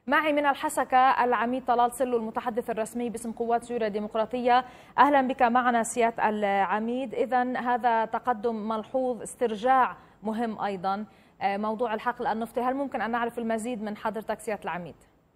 معي من الحسكة العميد طلال سلو المتحدث الرسمي باسم قوات سوريا الديمقراطية. أهلا بك معنا سيادة العميد. إذن هذا تقدم ملحوظ، استرجاع مهم أيضا موضوع الحقل النفطي. هل ممكن أن نعرف المزيد من حضرتك سيادة العميد؟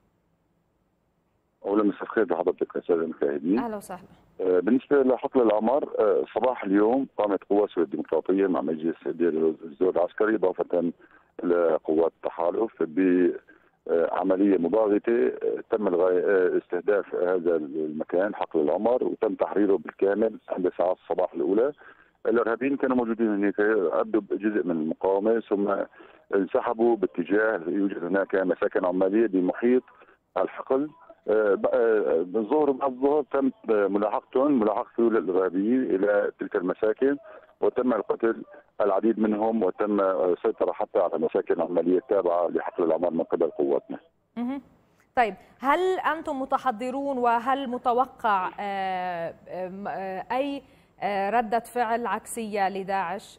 أولا مساء الخير لحضرتك السادة المشاهدين. أهلا وسهلا. بالنسبة لحقل العمار، صباح اليوم قامت قوات سوريا الديمقراطية مع مجلس الزور العسكري إضافة لقوات التحالف بعملية مضاغطة تم استهداف هذا المكان حقل العمار وتم تحريره بالكامل عند ساعات الصباح الأولى. الإرهابيين كانوا موجودين هناك، أبدوا بجزء من المقاومة ثم انسحبوا باتجاه يوجد هناك مساكن عمالية بمحيط الحقل. بالظهر بعد الظهر تم ملاحقتهم الارهابيين الى تلك المساكن وتم القتل العديد منهم وتم السيطره حتى على مساكن عمليه تابعه لحقل العمار من قبل قواتنا. طيب، هل انتم متحضرون وهل متوقع اي رده فعل عكسيه لداعش؟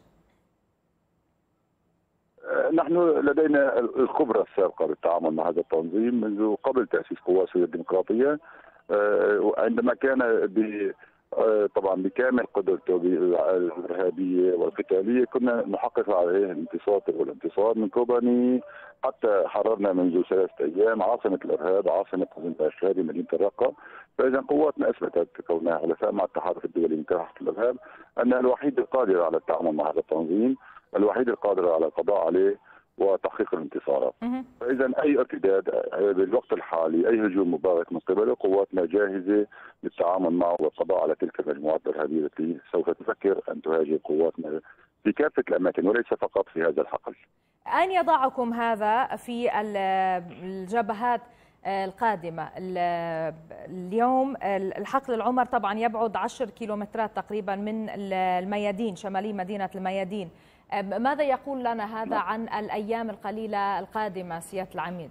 نحن لدينا الخبرة السابقة بالتعامل مع هذا التنظيم منذ قبل تأسيس قوات سوريا الديمقراطية، عندما كان طبعا بكامل قدرته الإرهابية والقتالية كنا نحقق عليه الانتصار من كوباني حتى حررنا منذ 3 أيام عاصمة الإرهاب، عاصمة تنظيم داعش هذه مدينة الرقة. فإذا قواتنا أثبتت كونها حلفاء مع التحالف الدولي لمكافحة الإرهاب أنها الوحيدة القادرة على التعامل مع هذا التنظيم، الوحيد القادر على القضاء عليه وتحقيق الانتصارات. فاذا اي ارتداد بالوقت الحالي، اي هجوم مباغت من قبله، قواتنا جاهزه للتعامل معه والقضاء على تلك المجموعات الارهابيه التي سوف تفكر ان تهاجم قواتنا في كافه الاماكن وليس فقط في هذا الحقل. اين يضعكم هذا في الجبهات القادمة؟ اليوم الحقل العمر طبعا يبعد 10 كيلومترات تقريبا من الميادين، شمالي مدينة الميادين. ماذا يقول لنا هذا عن الأيام القليلة القادمة سيادة العميد؟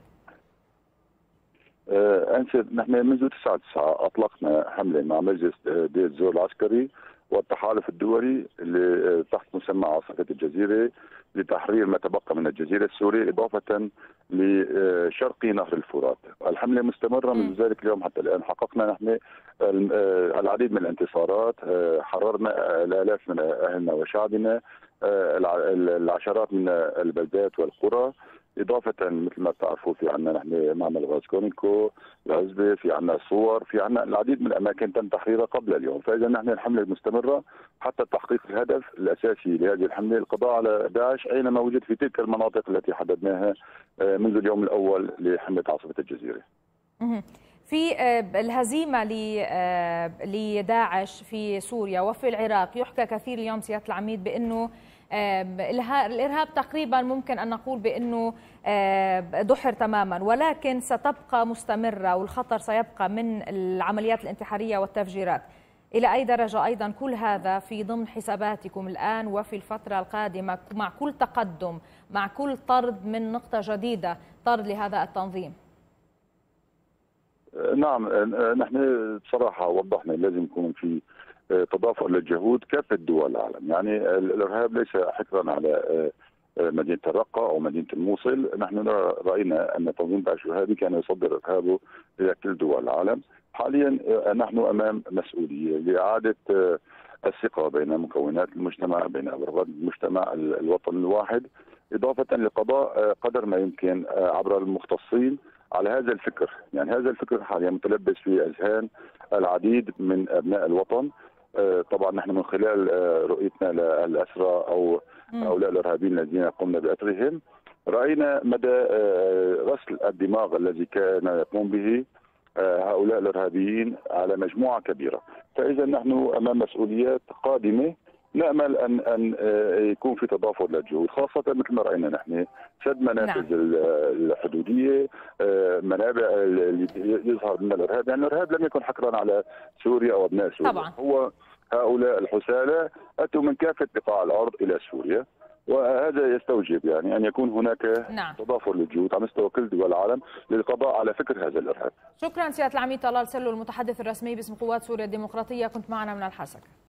نحن منذ 9/9 أطلقنا حملة مع مجلس دير الزور العسكري والتحالف الدولي اللي تحت مسمى عاصفة الجزيرة لتحرير ما تبقى من الجزيرة السورية إضافة لشرقي نهر الفرات. الحملة مستمرة منذ ذلك اليوم حتى الآن. حققنا نحن العديد من الانتصارات، حررنا الآلاف من أهلنا وشعبنا، العشرات من البلدات والقرى، إضافة مثل ما بتعرفوا في عندنا نحن معمل غاز كونيكو، العزبة، في عندنا صور، في عندنا العديد من الأماكن تم تحريرها قبل اليوم. فإذا نحن الحملة مستمرة حتى تحقيق الهدف الأساسي لهذه الحملة، القضاء على داعش أينما وجد في تلك المناطق التي حددناها منذ اليوم الأول لحملة عاصفة الجزيرة. في الهزيمة لداعش في سوريا وفي العراق يحكى كثير اليوم سيادة العميد بأنه الإرهاب تقريبا ممكن أن نقول بأنه دحر تماما، ولكن ستبقى مستمرة والخطر سيبقى من العمليات الانتحارية والتفجيرات. إلى أي درجة أيضا كل هذا في ضمن حساباتكم الآن وفي الفترة القادمة مع كل تقدم، مع كل طرد من نقطة جديدة طرد لهذا التنظيم؟ نعم، نحن بصراحة وضحنا لازم يكون في تضافر للجهود كافة دول العالم. يعني الإرهاب ليس حكرا على مدينة الرقة أو مدينة الموصل. نحن رأينا أن تنظيم داعش الإرهابي كان يصدر إرهابه إلى كل دول العالم. حاليا نحن أمام مسؤولية لإعادة الثقة بين مكونات المجتمع، بين أفراد المجتمع الوطني الواحد، إضافة لقضاء قدر ما يمكن عبر المختصين على هذا الفكر. يعني هذا الفكر حاليا متلبس في أذهان العديد من أبناء الوطن. طبعا نحن من خلال رؤيتنا للأسرى أو هؤلاء الإرهابيين الذين قمنا بأسرهم رأينا مدى غسل الدماغ الذي كان يقوم به هؤلاء الإرهابيين على مجموعة كبيرة. فإذا نحن أمام مسؤوليات قادمة، نأمل أن يكون في تضافر للجهود، خاصة مثل ما رأينا نحن سد منافذ الحدودية، منابع اللي يظهر من الإرهاب. يعني الإرهاب لم يكن حكرا على سوريا أو أبناء سوريا طبعا. هو هؤلاء الحسالة أتوا من كافة بقاع الأرض إلى سوريا، وهذا يستوجب يعني أن يكون هناك تضافر للجهود على مستوى كل دول العالم للقضاء على فكر هذا الإرهاب. شكرا سيادة العميد طلال سلو المتحدث الرسمي باسم قوات سوريا الديمقراطية، كنت معنا من الحسكة.